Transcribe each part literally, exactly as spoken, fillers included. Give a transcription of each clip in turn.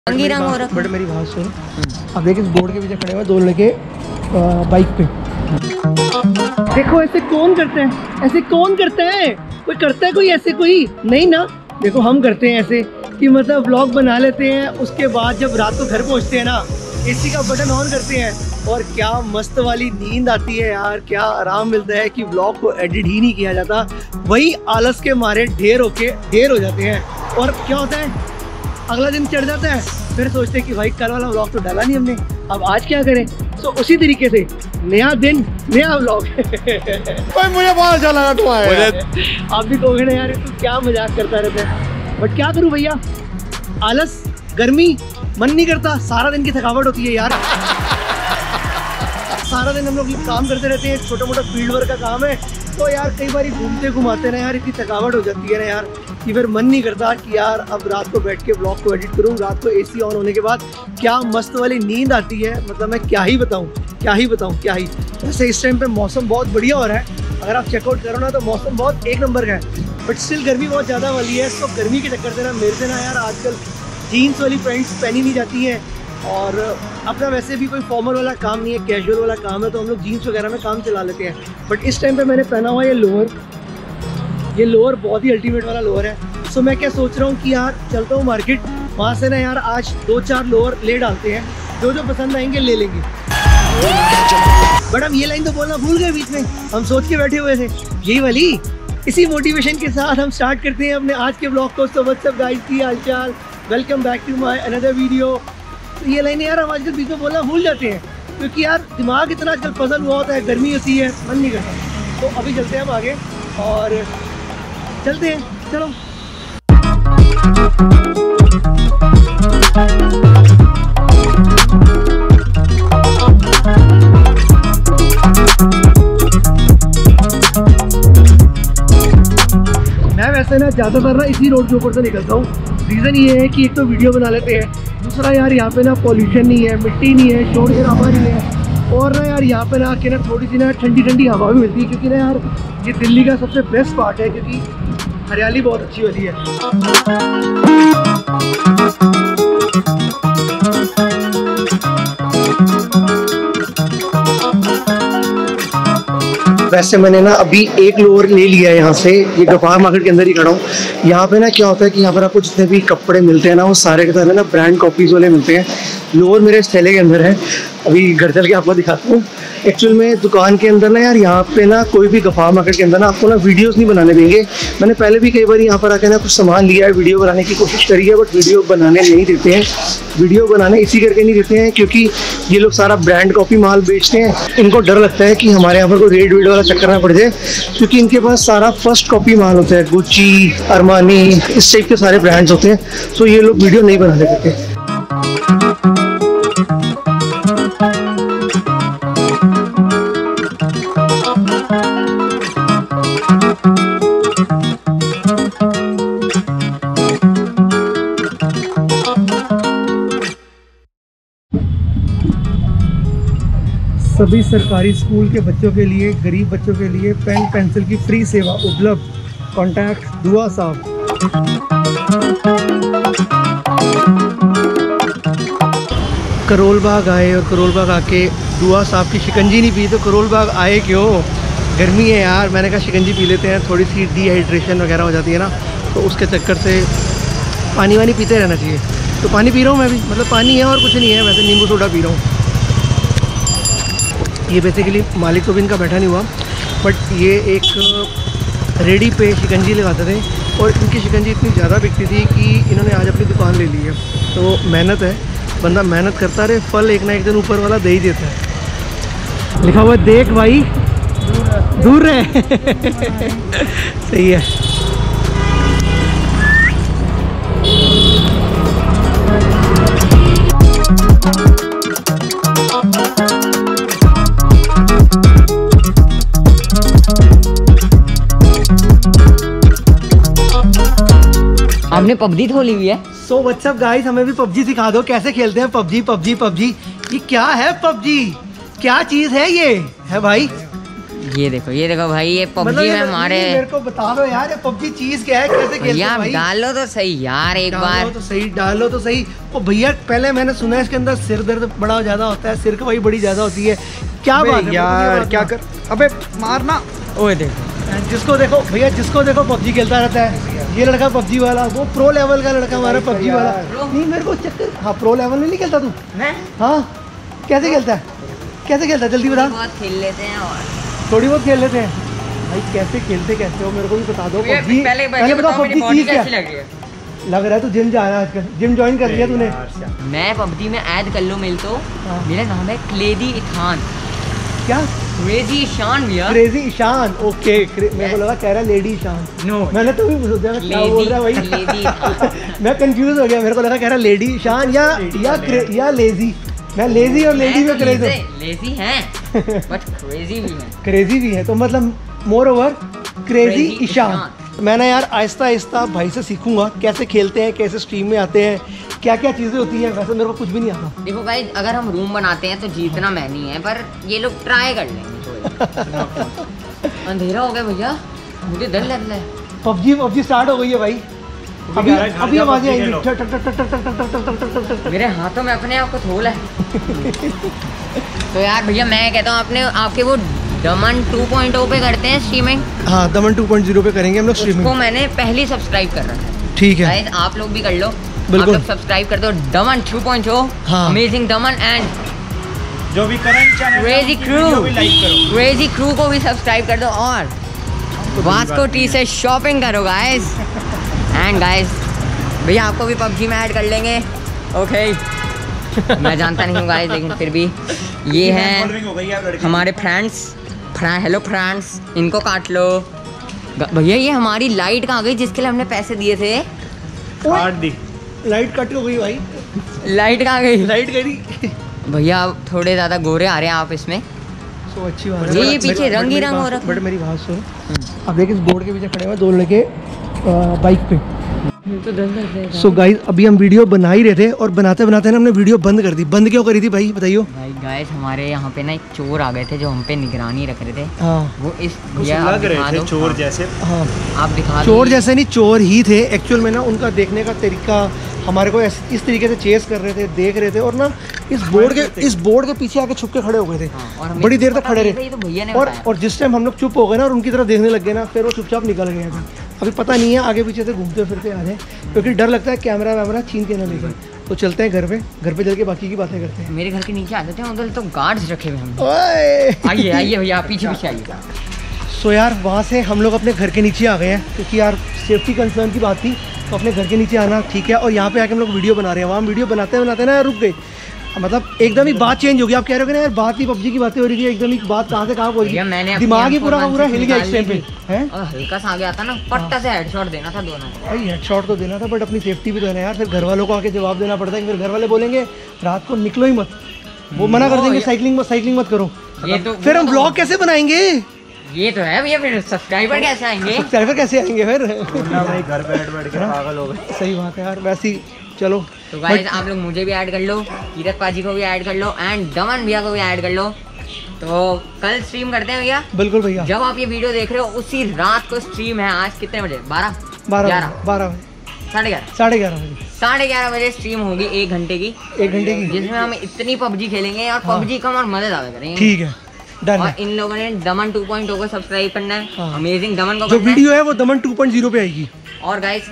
But मेरी बात सुन, अब देख इस बोर्ड के पीछे खड़े हुए दो लड़के बाइक पे। देखो ऐसे कौन करते हैं, ऐसे कौन करता है? कोई करता है कोई ऐसे? कोई नहीं ना। देखो हम करते हैं ऐसे कि मतलब व्लॉग बना लेते हैं, उसके बाद जब रात को घर पहुंचते हैं ना, एसी का बटन ऑन करते हैं और क्या मस्त वाली नींद आती है यार, क्या आराम मिलता है कि व्लॉग को एडिट ही नहीं किया जाता। वही आलस के मारे ढेर होके ढेर हो जाते हैं और क्या होता है, अगला दिन चढ़ जाता है, फिर सोचते हैं कि भाई कल वाला व्लॉग तो डाला नहीं हमने, अब आज क्या करें। तो उसी तरीके से नया दिन नया व्लॉग। मुझे बहुत अच्छा लगा तुम्हारे। आप भी कहोगे ना यार तू क्या मजाक करता रहता है, बट क्या करूं भैया, आलस, गर्मी, मन नहीं करता, सारा दिन की थकावट होती है यार। सारा दिन हम लोग काम करते रहते हैं, छोटा मोटा फील्ड वर्क का काम है, तो यार कई बार घूमते घुमाते ना यार इतनी थकावट हो जाती है ना यार कि फिर मन नहीं करता कि यार अब रात को बैठ के ब्लॉग को एडिट करूँ। रात को एसी ऑन होने के बाद क्या मस्त वाली नींद आती है, मतलब मैं क्या ही बताऊँ क्या ही बताऊँ क्या ही। वैसे इस टाइम पे मौसम बहुत बढ़िया हो रहा है, अगर आप चेकआउट करो ना तो मौसम बहुत एक नंबर का है, बट स्टिल गर्मी बहुत ज़्यादा वाली है। तो गर्मी के चक्कर से ना मेरे से ना यार आजकल जीन्स वाली पैंट्स पहनी नहीं जाती हैं, और अपना वैसे भी कोई फॉर्मल वाला काम नहीं है, कैजुअल वाला काम है, तो हम लोग जीन्स वगैरह में काम चला लेते हैं। बट इस टाइम पे मैंने पहना हुआ ये लोअर, ये लोअर बहुत ही अल्टीमेट वाला लोअर है। सो मैं क्या सोच रहा हूँ कि यार चलता हूँ मार्केट, वहाँ से ना यार आज दो चार लोअर ले डालते हैं, जो जो पसंद आएंगे ले लेंगे। बट हम ये लाइन तो बोलना भूल गए बीच में, हम सोच के बैठे हुए थे यही वाली। इसी मोटिवेशन के साथ हम स्टार्ट करते हैं अपने आज के ब्लॉग को। सो व्हाट्स अप गाइस, की हालचाल, welcome back to my another video. तो ये लाइनें यार हम आजकल बीच में बोलना भूल जाते हैं, क्योंकि यार दिमाग इतना आजकल पजल हुआ होता है, गर्मी होती है, मन नहीं करता। तो अभी चलते हैं हम आगे और चलते हैं, चलो। मैं वैसे ना ज़्यादातर ना इसी रोड के ऊपर से निकलता हूँ। रीज़न ये है कि एक तो वीडियो बना लेते हैं, दूसरा यार यहाँ पे ना पॉल्यूशन नहीं है, मिट्टी नहीं है, शोर शराबा नहीं है, और ना यार यहाँ पे ना आके ना थोड़ी सी ना ठंडी ठंडी हवा भी मिलती है, क्योंकि ना यार ये दिल्ली का सबसे बेस्ट पार्ट है, क्योंकि हरियाली बहुत अच्छी होती है। वैसे मैंने ना अभी एक लोअर ले लिया है यहाँ से, ये गफार मार्केट के अंदर ही खड़ा हूँ। यहाँ पे ना क्या होता है कि यहाँ पर आपको जितने भी कपड़े मिलते हैं ना, वो सारे के सारे ना ब्रांड कॉपीज़ वाले मिलते हैं। लोअर मेरे इस थैले के अंदर है, अभी घर चल के आपको दिखाता हूँ। एक्चुअल में दुकान के अंदर ना यार यहाँ पे ना कोई भी गफार मार्केट के अंदर ना आपको ना वीडियोस नहीं बनाने देंगे। मैंने पहले भी कई बार यहाँ पर आके ना कुछ सामान लिया है, वीडियो बनाने की कोशिश करी है, बट वीडियो बनाने नहीं देते हैं। वीडियो बनाने इसी करके नहीं देते हैं क्योंकि ये लोग सारा ब्रांड कॉपी माल बेचते हैं। इनको डर लगता है कि हमारे यहाँ पर कोई रेड वेड वाला चक्कर ना पड़ जाए, क्योंकि इनके पास सारा फर्स्ट कॉपी माल होता है, गुच्ची, अरमानी, इस टाइप के सारे ब्रांड्स होते हैं। तो ये लोग वीडियो नहीं बनाने देते। सभी सरकारी स्कूल के बच्चों के लिए, गरीब बच्चों के लिए पेन पेंसिल की फ्री सेवा उपलब्ध। कॉन्टैक्ट दुआ साहब। करोल बाग आए और करोल बाग आके दुआ साहब की शिकंजी नहीं पी, तो करोल बाग आए क्यों? गर्मी है यार, मैंने कहा शिकंजी पी लेते हैं, थोड़ी सी डिहाइड्रेशन वगैरह हो जाती है ना, तो उसके चक्कर से पानी वानी पीते रहना चाहिए। तो पानी पी रहा हूँ मैं भी, मतलब पानी है और कुछ नहीं है, वैसे नींबू सोडा पी रहा हूँ। ये बेसिकली मालिक तो भी इनका बैठा नहीं हुआ, बट ये एक रेडी पे शिकंजी लगाते थे, और इनकी शिकंजी इतनी ज़्यादा बिकती थी कि इन्होंने आज अपनी दुकान ले ली है। तो मेहनत है, बंदा मेहनत करता रहे, फल एक ना एक दिन ऊपर वाला दे ही देता है। लिखा हुआ देख भाई दूर रहे। सही है। आपने पबजी खोली हुई है। सो व्हाट्स अप गाइस, हमें भी पबजी सिखा दो, कैसे खेलते हैं पबजी। पबजी पबजी ये क्या है? पबजी क्या चीज़ है? ये है भाई ये देखो ये देखो भाई, ये मतलब पबजी ये में हमारे, मेरे को बता दो यार, ये पबजी चीज क्या है, कैसे खेलते भैया हैं भाई? डालो तो सही यार एक डालो बार। तो सही, डालो तो सही। ओ भैया पहले मैंने सुना है इसके अंदर सिर दर्द बड़ा ज्यादा होता है, सिर खपाई बड़ी ज्यादा होती है, क्या बात है यार क्या कर, अबे मारना। ओए देखो जिसको देखो भैया, जिसको देखो पबजी खेलता रहता है। ये लड़का पबजी वाला, वो प्रो लेवल का लड़का हमारा पबजी वाला। नहीं मेरे को चक्कर, हाँ प्रो लेवल में नहीं खेलता तू? मैं हाँ कैसे खेलता है, कैसे खेलता है जल्दी बता। बहुत खेल लेते हैं और थोड़ी बहुत खेल लेते हैं भाई, कैसे खेलते कैसे हो मेरे को भी बता दो। पबजी पहले पहले बताओ पबजी चीज क्या लग रही है? लग रहा है तू जिम जा रहा है आजकल, जिम ज्वाइन कर लिया तूने? मैं पबजी में ऐड कर लो मिल तो, हाँ। मेरा नाम है क्लेदी इथान, क्या? क्रेजी ईशान भैया। Crazy Ishaan, okay. मेरे को लगा कह रहा लेडी ईशान। नो मैंने तो भी सोचा क्या बोल रहा है क्लेदी भाई। इथान। मैं कंफ्यूज हो गया, मेरे को लगा कह रहा लेडी ईशान या या क्रे- या लेजी। मैं लेजी और लेडी में क्रेज हूँ। लेजी हैं बट क्रेजी भी हैं। क्रेजी भी है तो मतलब moreover crazy Crazy Ishaan. मैं ना यार आहिस्ता आहिस्ता भाई से सीखूंगा कैसे खेलते हैं, कैसे स्ट्रीम में आते हैं, क्या क्या चीज़ें होती हैं। वैसे मेरे को कुछ भी नहीं आता। देखो गाइस, अगर हम रूम बनाते हैं तो जीतना मैं नहीं है, पर ये लोग ट्राई कर लेंगे कोई। अंधेरा हो गया भैया, मुझे डर लग रहा है। पबजी पबजी स्टार्ट हो गई है भाई, अभी अभी आवाजें आएंगी टक टक टक टक टक टक टक टक टक टक टक टक। मेरे हाथों में अपने आप को थोल है। तो यार भैया मैं कहता हूँ अपने आपके वो दमन टू पॉइंट ओ पे करते हैं स्ट्रीमिंग। हाँ दमन टू पॉइंट ज़ीरो पे करेंगे हम लोग उसको स्ट्रीमिंग। मैंने पहले सब्सक्राइब कर रखा है। ठीक है गाइस आप लोग भी कर लो, आप बिल्कुल। लोग सब्सक्राइब कर दो दमन टू पॉइंट ओ, हाँ। अमेजिंग दमन एंड जो भी current channel crazy crew, like करो। क्रेजी क्रू को भी सब्सक्राइब कर दो और वास्को टी से शॉपिंग करो गाइस। एंड गाइस भैया आपको भी पबजी में ऐड कर लेंगे, ओके। मैं जानता नहीं हूँ गाइस, लेकिन फिर भी ये हैं हमारे फ्रेंड्स। हेलो फ्रेंड्स, इनको काट लो। भैया ये हमारी लाइट कहाँ गई जिसके लिए हमने पैसे दिए थे? काट दी, लाइट कट हो गई भाई, लाइट कहाँ गई? लाइट गई। भैया आप थोड़े ज़्यादा गोरे आ रहे हैं आप इसमें। सो अच्छी बात ये है। ये पीछे बट- रंग बट ही मेरी रंग हो बात- रखा बट मेरी बात सुन, अब देख इस बोर्ड के पीछे खड़े हुए दो लड़के बाइक पे। तो डर लग रहा है। सो गाइस अभी हम वीडियो बना ही रहे थे और बनाते बनाते ना हमने वीडियो बंद कर दी। बंद क्यों करी थी भाई बताइयो? भाई गाइस हमारे यहाँ पे ना एक चोर आ गए थे जो हम पे निगरानी रख रहे थे। हाँ वो इस भैया आप लग दिखा रहे थे दो। चोर जैसे। हाँ आप दिखा चोर दो। जैसे नहीं, चोर ही थे एक्चुअल में ना। उनका देखने का तरीका हमारे को ऐस- इस तरीके से चेस कर रहे थे, देख रहे थे और ना इस बोर्ड के इस बोर्ड के पीछे आके छुप के खड़े हो गए थे। हाँ, और हमें बड़ी देर तक पता खड़े नहीं रहे था, ये तो भैया ने और बताया। और जिस टाइम हम लोग चुप हो गए ना और उनकी तरफ देखने लग गए ना, फिर वो चुपचाप निकल गए थे। अभी पता नहीं है आगे पीछे से घूमते फिरते आ जाए, क्योंकि डर लगता है कैमरा वैमरा छीन के ना ले जाए। तो चलते हैं घर पे, घर पे चल के बाकी की बातें करते हैं। मेरे घर के नीचे आते थे उधर तो गार्ड्स रखे हुए हम। ओए आइए आइए भैया आप पीछे पीछे आइए। सो यार वहाँ से हम लोग अपने घर के नीचे आ गए हैं, क्योंकि यार सेफ्टी कंसर्न की बात थी तो अपने घर के नीचे आना ठीक है। और यहाँ पे आके हम लोग वीडियो बना रहे हैं। वहाँ वीडियो बनाते बनाते ना यार रुक गए, मतलब एकदम ही बात चेंज हो गई। आप कह रहे हो कि ना यार बात ही पबजी की बातें हो रही थी, एकदम ही बात कहाँ से कहाँ पहुँच भैया मैंने गई, अपनी दिमाग ही पूरा का M फोर पूरा वन हिल सिक्स गया इस टाइम पे निकाल हैं। और हल्का सा आगे आता ना पट्टा से हेडशॉट देना था दोनों को। भाई हेडशॉट तो देना था, बट अपनी सेफ्टी भी तो है ना यार। फिर घर वालों को आके जवाब देना पड़ता है कि फिर घर वाले बोलेंगे रात को निकलो ही मत, वो मना कर वो देंगे ये- साइकिलिंग मत साइकिलिंग मत करो। ये तो फिर हम वो तो- ब्लॉग कैसे बनाएंगे, ये तो है भैया, फिर सब्सक्राइबर कैसे आएंगे? सब्सक्राइबर कैसे आएंगे फिर? भाई घर बैठ बैठ के पागल हो गए। सही बात है यार। वैसे ही चलो तो गाइस आप लोग मुझे भी ऐड कर लो, कीरत पाजी को भी ऐड कर लो एंड दमन भैया को भी ऐड कर लो। तो कल स्ट्रीम करते हैं भैया। बिल्कुल भैया। जब आप ये वीडियो देख रहे हो उसी रात को स्ट्रीम है। आज कितने बजे? बारह बारह ग्यारह बारह बजे साढ़े ग्यारह साढ़े ग्यारह बजे साढ़े ग्यारह बजे स्ट्रीम होगी एक घंटे की, एक घंटे की। जिसमें हम इतनी पबजी खेलेंगे और हाँ। पबजी का और मजा ज्यादा करेंगे। ठीक है डन और है। इन लोगों ने दमन टू पॉइंट ओ को सब्सक्राइब करना है। हाँ। अमेजिंग दमन को जो करना है। वीडियो है वो दमन टू पॉइंट ज़ीरो पे आएगी। और गाइस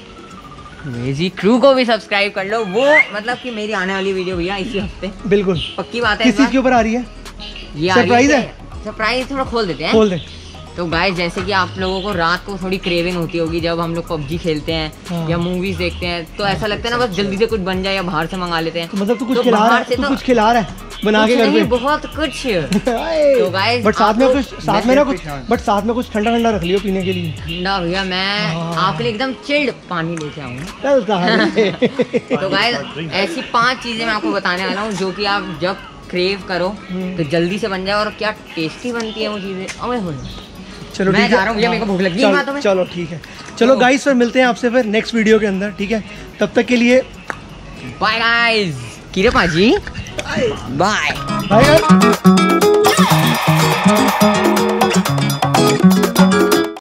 क्रेजी क्रू को भी सब्सक्राइब कर लो। वो मतलब कि मेरी आने वाली वीडियो भैया इसी हफ्ते बिल्कुल। पक्की बात है। किस चीज के ऊपर आ रही है? ये आ रही सरप्राइज है? सरप्राइज थोड़ा खोल देते हैं। खोल दे। तो गाइस जैसे कि आप लोगों को रात को थोड़ी क्रेविंग होती होगी जब हम लोग पबजी खेलते हैं हाँ। या मूवीज देखते हैं, तो ऐसा लगता है ना बस जल्दी से कुछ बन जाए या बाहर से मंगा लेते हैं। तो मतलब तू कुछ तो खिला रहा बाहर है, से तू तो कुछ खिला रहा है बना के कुछ घर नहीं, पे। बहुत कुछ। तो गाइस बट साथ में आप कुछ लोग- साथ में ना कुछ बट साथ में कुछ ठंडा ठंडा रख लियो पीने के लिए। ठंडा भैया मैं हाँ। आपके लिए एकदम चिल्ड पानी लेके आऊंगा। चल कहानी। तो गाइस ऐसी पांच चीजें मैं आपको बताने वाला हूँ जो कि आप जब क्रेव करो तो जल्दी से बन जाए। और क्या टेस्टी बनती है वो चीजें। अबे हो चलो मैं ठीक जा है। रहा हूँ भैया, मेरे को भूख लग गई चल- बातों में। चलो ठीक है। चलो गाइस फिर मिलते हैं आपसे फिर नेक्स्ट वीडियो के अंदर, ठीक है? तब तक के लिए बाय गाइस। किरे पाजी बाय। Bye guys. है।